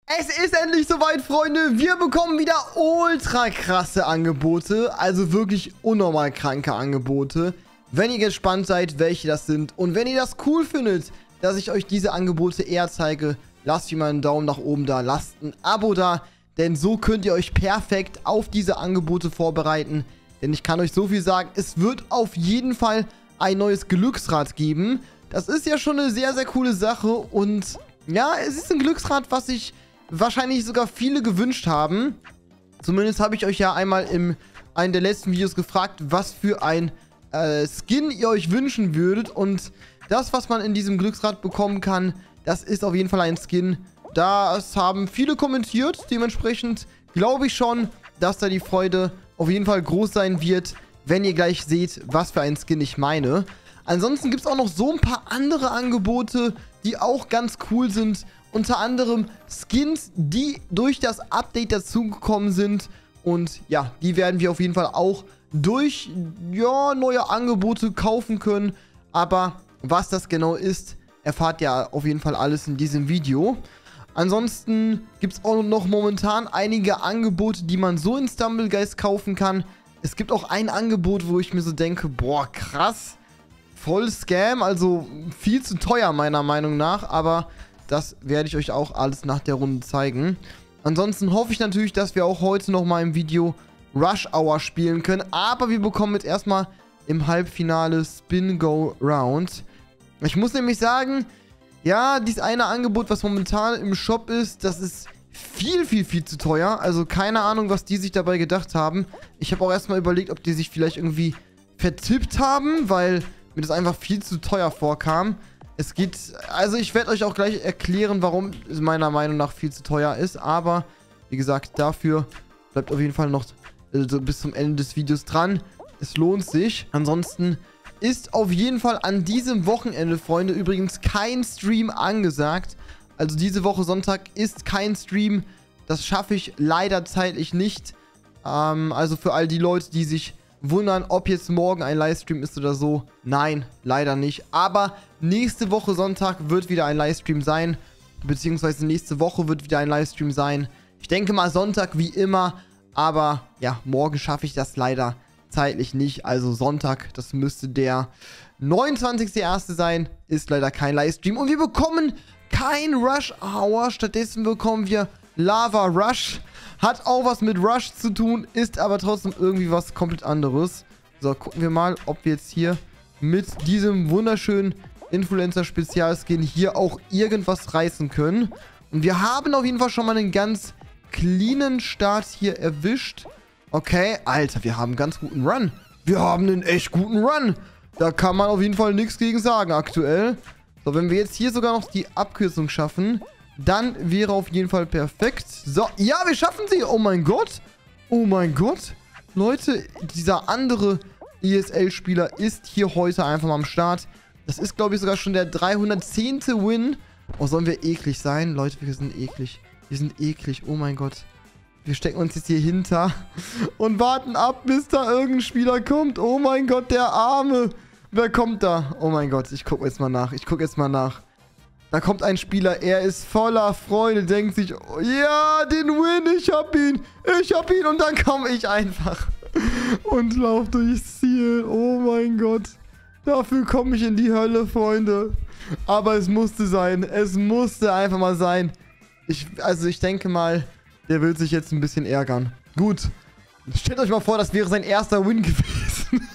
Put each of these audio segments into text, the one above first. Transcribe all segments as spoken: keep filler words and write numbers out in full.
Es ist endlich soweit, Freunde. Wir bekommen wieder ultra krasse Angebote. Also wirklich unnormal kranke Angebote. Wenn ihr gespannt seid, welche das sind. Und wenn ihr das cool findet, dass ich euch diese Angebote eher zeige, lasst mir mal einen Daumen nach oben da. Lasst ein Abo da. Denn so könnt ihr euch perfekt auf diese Angebote vorbereiten. Denn ich kann euch so viel sagen, es wird auf jeden Fall ein neues Glücksrad geben. Das ist ja schon eine sehr, sehr coole Sache. Und ja, es ist ein Glücksrad, was ich... wahrscheinlich sogar viele gewünscht haben. Zumindest habe ich euch ja einmal in einem der letzten Videos gefragt, was für ein äh, Skin ihr euch wünschen würdet. Und das, was man in diesem Glücksrad bekommen kann, das ist auf jeden Fall ein Skin. Das haben viele kommentiert. Dementsprechend glaube ich schon, dass da die Freude auf jeden Fall groß sein wird, wenn ihr gleich seht, was für ein Skin ich meine. Ansonsten gibt es auch noch so ein paar andere Angebote, die auch ganz cool sind. Unter anderem Skins, die durch das Update dazugekommen sind. Und ja, die werden wir auf jeden Fall auch durch ja, neue Angebote kaufen können. Aber was das genau ist, erfahrt ihr auf jeden Fall alles in diesem Video. Ansonsten gibt es auch noch momentan einige Angebote, die man so in Stumblegeist kaufen kann. Es gibt auch ein Angebot, wo ich mir so denke, boah, krass, voll Scam, also viel zu teuer meiner Meinung nach, aber... das werde ich euch auch alles nach der Runde zeigen. Ansonsten hoffe ich natürlich, dass wir auch heute noch mal im Video Rush Hour spielen können. Aber wir bekommen jetzt erstmal im Halbfinale Spin Go Round. Ich muss nämlich sagen, ja, dieses eine Angebot, was momentan im Shop ist, das ist viel, viel, viel zu teuer. Also keine Ahnung, was die sich dabei gedacht haben. Ich habe auch erstmal überlegt, ob die sich vielleicht irgendwie vertippt haben, weil mir das einfach viel zu teuer vorkam. Es geht, also ich werde euch auch gleich erklären, warum es meiner Meinung nach viel zu teuer ist. Aber, wie gesagt, dafür bleibt auf jeden Fall noch also bis zum Ende des Videos dran. Es lohnt sich. Ansonsten ist auf jeden Fall an diesem Wochenende, Freunde, übrigens kein Stream angesagt. Also diese Woche Sonntag ist kein Stream. Das schaffe ich leider zeitlich nicht. Ähm, also für all die Leute, die sich... wundern, ob jetzt morgen ein Livestream ist oder so. Nein, leider nicht. Aber nächste Woche Sonntag wird wieder ein Livestream sein. Beziehungsweise nächste Woche wird wieder ein Livestream sein. Ich denke mal Sonntag wie immer. Aber ja, morgen schaffe ich das leider zeitlich nicht. Also Sonntag, das müsste der neunundzwanzigste erste sein. Ist leider kein Livestream. Und wir bekommen kein Rush Hour. Stattdessen bekommen wir Lava Rush. Hat auch was mit Rush zu tun, ist aber trotzdem irgendwie was komplett anderes. So, gucken wir mal, ob wir jetzt hier mit diesem wunderschönen Influencer-Spezialskin hier auch irgendwas reißen können. Und wir haben auf jeden Fall schon mal einen ganz cleanen Start hier erwischt. Okay, Alter, wir haben einen ganz guten Run. Wir haben einen echt guten Run. Da kann man auf jeden Fall nichts gegen sagen aktuell. So, wenn wir jetzt hier sogar noch die Abkürzung schaffen... dann wäre auf jeden Fall perfekt. So, ja, wir schaffen sie. Oh mein Gott. Oh mein Gott. Leute, dieser andere E S L-Spieler ist hier heute einfach mal am Start. Das ist, glaube ich, sogar schon der dreihundertzehnte Win. Oh, sollen wir eklig sein? Leute, wir sind eklig. Wir sind eklig. Oh mein Gott. Wir stecken uns jetzt hier hinter und warten ab, bis da irgendein Spieler kommt. Oh mein Gott, der Arme. Wer kommt da? Oh mein Gott, ich gucke jetzt mal nach. Ich gucke jetzt mal nach. Da kommt ein Spieler, er ist voller Freude, denkt sich, oh, ja, den Win, ich hab ihn, ich hab ihn. Und dann komme ich einfach und laufe durchs Ziel. Oh mein Gott, dafür komme ich in die Hölle, Freunde. Aber es musste sein, es musste einfach mal sein. Ich, also ich denke mal, der will sich jetzt ein bisschen ärgern. Gut, stellt euch mal vor, das wäre sein erster Win gewesen.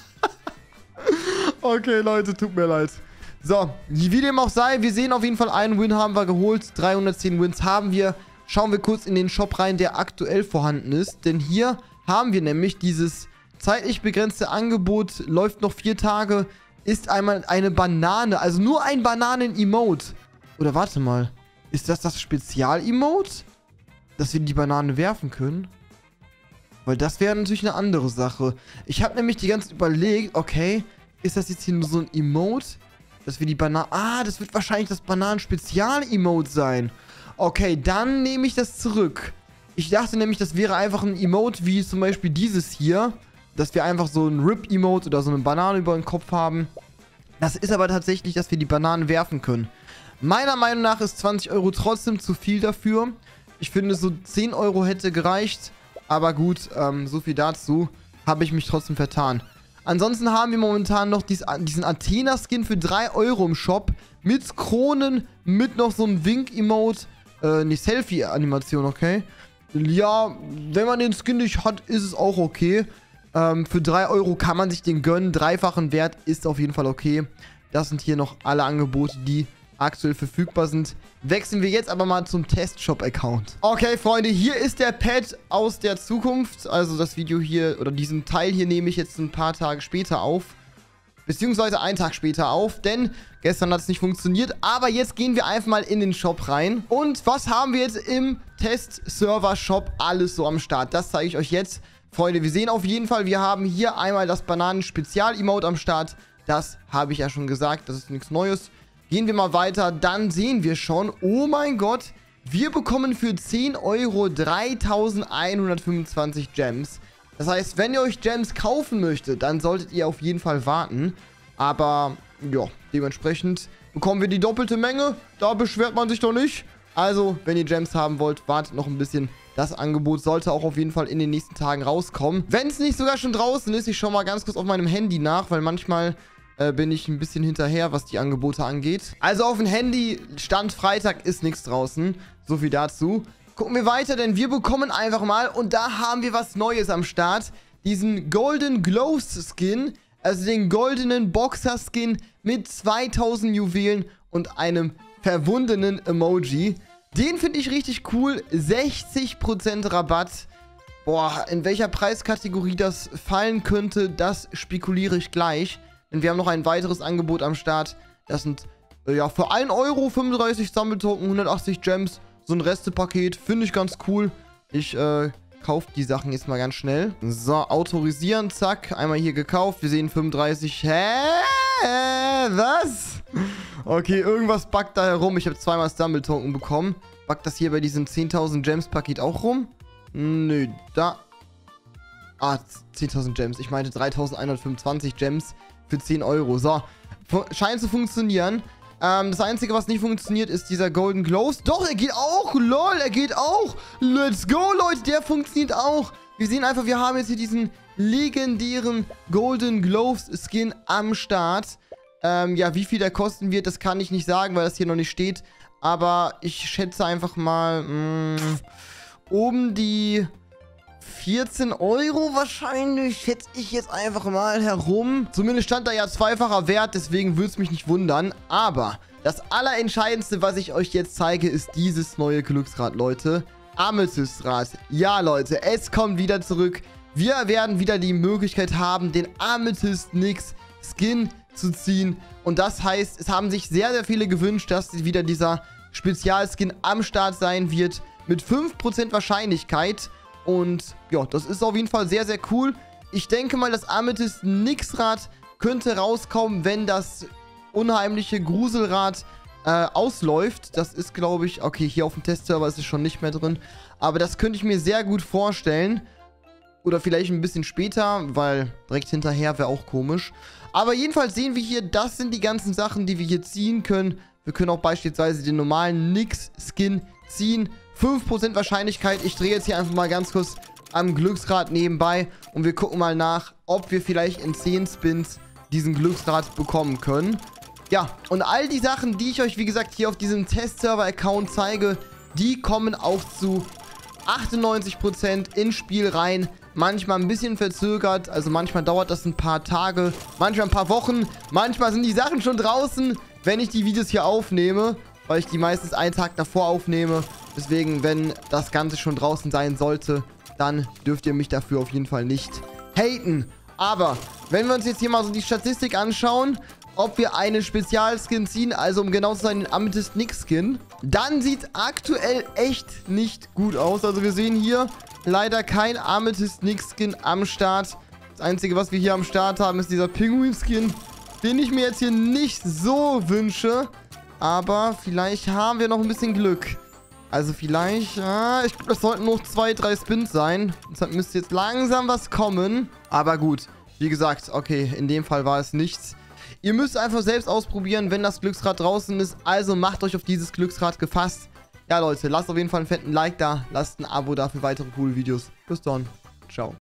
Okay, Leute, tut mir leid. So, wie dem auch sei, wir sehen auf jeden Fall, einen Win haben wir geholt. dreihundertzehn Wins haben wir. Schauen wir kurz in den Shop rein, der aktuell vorhanden ist. Denn hier haben wir nämlich dieses zeitlich begrenzte Angebot, läuft noch vier Tage, ist einmal eine Banane, also nur ein Bananen-Emote. Oder warte mal, ist das das Spezial-Emote? Dass wir die Banane werfen können? Weil das wäre natürlich eine andere Sache. Ich habe nämlich die ganze Zeit überlegt, okay, ist das jetzt hier nur so ein Emote? Dass wir die Bananen... Ah, das wird wahrscheinlich das Bananen-Spezial-Emote sein. Okay, dann nehme ich das zurück. Ich dachte nämlich, das wäre einfach ein Emote wie zum Beispiel dieses hier. Dass wir einfach so ein Rip-Emote oder so eine Banane über den Kopf haben. Das ist aber tatsächlich, dass wir die Bananen werfen können. Meiner Meinung nach ist zwanzig Euro trotzdem zu viel dafür. Ich finde, so zehn Euro hätte gereicht. Aber gut, ähm, so viel dazu. Habe ich mich trotzdem vertan. Ansonsten haben wir momentan noch dies, diesen Athena-Skin für drei Euro im Shop. Mit Kronen, mit noch so einem Wink-Emote. Äh, nicht Selfie-Animation, okay? Ja, wenn man den Skin nicht hat, ist es auch okay. Ähm, für drei Euro kann man sich den gönnen. Dreifachen Wert ist auf jeden Fall okay. Das sind hier noch alle Angebote, die aktuell verfügbar sind. Wechseln wir jetzt aber mal zum Testshop-Account. Okay, Freunde, hier ist der Pad aus der Zukunft. Also das Video hier, oder diesen Teil hier nehme ich jetzt ein paar Tage später auf. Beziehungsweise einen Tag später auf, denn gestern hat es nicht funktioniert. Aber jetzt gehen wir einfach mal in den Shop rein. Und was haben wir jetzt im Test-Server-Shop alles so am Start? Das zeige ich euch jetzt. Freunde, wir sehen auf jeden Fall, wir haben hier einmal das Bananen-Spezial-Emote am Start. Das habe ich ja schon gesagt, das ist nichts Neues. Gehen wir mal weiter, dann sehen wir schon, oh mein Gott, wir bekommen für zehn Euro dreitausendeinhundertfünfundzwanzig Gems. Das heißt, wenn ihr euch Gems kaufen möchtet, dann solltet ihr auf jeden Fall warten. Aber, ja, dementsprechend bekommen wir die doppelte Menge. Da beschwert man sich doch nicht. Also, wenn ihr Gems haben wollt, wartet noch ein bisschen. Das Angebot sollte auch auf jeden Fall in den nächsten Tagen rauskommen. Wenn es nicht sogar schon draußen ist, ich schaue mal ganz kurz auf meinem Handy nach, weil manchmal äh, bin ich ein bisschen hinterher, was die Angebote angeht. Also auf dem Handy, Stand Freitag, ist nichts draußen. So viel dazu. Gucken wir weiter, denn wir bekommen einfach mal, und da haben wir was Neues am Start, diesen Golden Gloves Skin, also den goldenen Boxer Skin mit zweitausend Juwelen und einem verwundenen Emoji. Den finde ich richtig cool, sechzig Prozent Rabatt. Boah, in welcher Preiskategorie das fallen könnte, das spekuliere ich gleich. Denn wir haben noch ein weiteres Angebot am Start. Das sind, äh, ja, für ein Euro fünfunddreißig Sammeltoken, hundertachtzig Gems. So ein Restepaket, finde ich ganz cool. Ich äh, kaufe die Sachen jetzt mal ganz schnell. So, autorisieren, zack, einmal hier gekauft. Wir sehen fünfunddreißig. Hä? Was? Okay, irgendwas buggt da herum. Ich habe zweimal Stumble-Token bekommen. Buggt das hier bei diesem zehntausend Gems-Paket auch rum? Nö, da. Ah, zehntausend Gems. Ich meinte dreitausendeinhundertfünfundzwanzig Gems für zehn Euro. So, scheint zu funktionieren. Ähm, das Einzige, was nicht funktioniert, ist dieser Golden Gloves. Doch, er geht auch. Lol, er geht auch. Let's go, Leute. Der funktioniert auch. Wir sehen einfach, wir haben jetzt hier diesen legendären Golden Gloves Skin am Start. Ähm, ja, wie viel der kosten wird, das kann ich nicht sagen, weil das hier noch nicht steht. Aber ich schätze einfach mal, mh, um die vierzehn Euro wahrscheinlich, schätze ich jetzt einfach mal herum. Zumindest stand da ja zweifacher Wert, deswegen würde es mich nicht wundern. Aber das Allerentscheidendste, was ich euch jetzt zeige, ist dieses neue Glücksrad, Leute. Amethystrad. Ja, Leute, es kommt wieder zurück. Wir werden wieder die Möglichkeit haben, den Amethyst Nix Skin zu ziehen. Und das heißt, es haben sich sehr, sehr viele gewünscht, dass wieder dieser Spezialskin am Start sein wird. Mit fünf Prozent Wahrscheinlichkeit. Und ja, das ist auf jeden Fall sehr, sehr cool. Ich denke mal, das Amethyst Nix-Rad könnte rauskommen, wenn das unheimliche Gruselrad äh, ausläuft. Das ist, glaube ich, okay, hier auf dem Testserver ist es schon nicht mehr drin. Aber das könnte ich mir sehr gut vorstellen. Oder vielleicht ein bisschen später, weil direkt hinterher wäre auch komisch. Aber jedenfalls sehen wir hier, das sind die ganzen Sachen, die wir hier ziehen können. Wir können auch beispielsweise den normalen Nix-Skin ziehen. fünf Prozent Wahrscheinlichkeit. Ich drehe jetzt hier einfach mal ganz kurz am Glücksrad nebenbei. Und wir gucken mal nach, ob wir vielleicht in zehn Spins diesen Glücksrad bekommen können. Ja, und all die Sachen, die ich euch, wie gesagt, hier auf diesem Testserver-Account zeige, die kommen auch zu achtundneunzig Prozent ins Spiel rein. Manchmal ein bisschen verzögert, also manchmal dauert das ein paar Tage, manchmal ein paar Wochen. Manchmal sind die Sachen schon draußen, wenn ich die Videos hier aufnehme, weil ich die meistens einen Tag davor aufnehme. Deswegen, wenn das Ganze schon draußen sein sollte, dann dürft ihr mich dafür auf jeden Fall nicht haten. Aber, wenn wir uns jetzt hier mal so die Statistik anschauen, ob wir einen Spezialskin ziehen, also um genau zu sein, den Amethyst Nix Skin, dann sieht aktuell echt nicht gut aus. Also wir sehen hier leider kein Amethyst Nix Skin am Start. Das Einzige, was wir hier am Start haben, ist dieser Pinguin Skin, den ich mir jetzt hier nicht so wünsche. Aber vielleicht haben wir noch ein bisschen Glück. Also vielleicht, ja, ich glaube, das sollten noch zwei, drei Spins sein. Deshalb müsste jetzt langsam was kommen. Aber gut, wie gesagt, okay, in dem Fall war es nichts. Ihr müsst einfach selbst ausprobieren, wenn das Glücksrad draußen ist. Also macht euch auf dieses Glücksrad gefasst. Ja, Leute, lasst auf jeden Fall einen fetten Like da. Lasst ein Abo da für weitere coole Videos. Bis dann. Ciao.